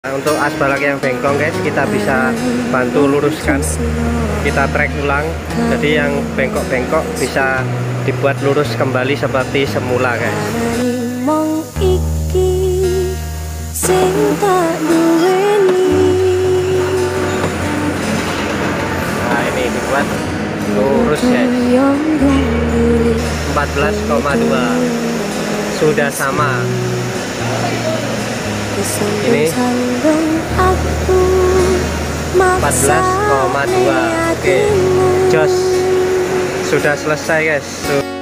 Untuk as balak yang bengkong guys, kita bisa bantu luruskan, kita trek ulang, jadi yang bengkok-bengkok bisa dibuat lurus kembali seperti semula guys. Nah ini dibuat lurus guys, 14,2 sudah sama. Ini 14,2. Oke, jos sudah selesai guys.